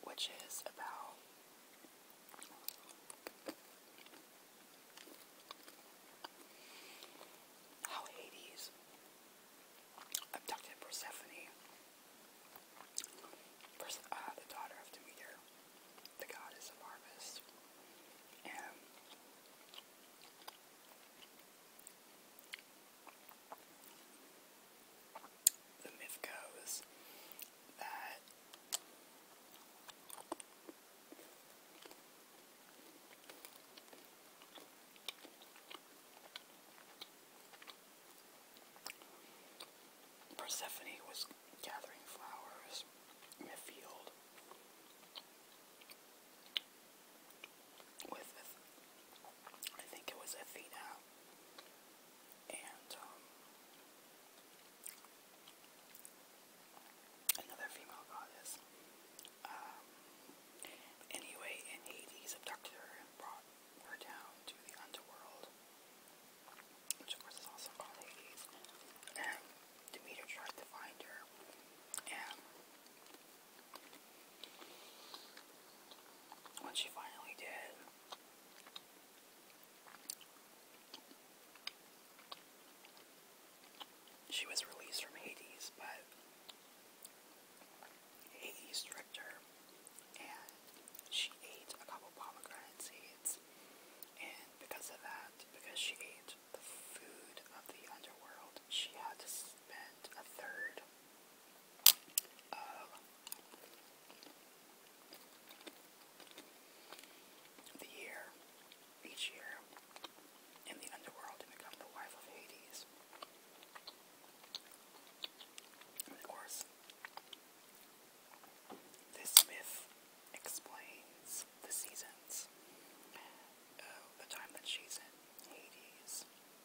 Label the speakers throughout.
Speaker 1: which is about how Hades abducted Persephone, the daughter of Demeter, the goddess of harvest. And the myth goes that Persephone was gathering flowers in a field with, I think it was Athena, and another female goddess. Anyway, and Hades abducted her and brought her down to the underworld, which of course is also called Hades. And Demeter tried to find her, and when she finally did, she was released from Hades, but Hades tricked her, and she ate a couple pomegranate seeds, and because of that, because she ate the food of the underworld, she had to spend a third of the year, each year, in the underworld to become the wife of Hades. And of course, this myth explains the seasons. The time that she's in Hades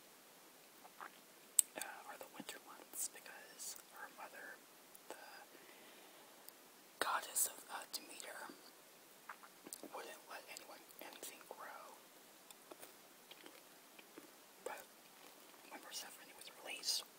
Speaker 1: are the winter months, because her mother, the goddess of Demeter, wouldn't let anything grow. But when Persephone was released,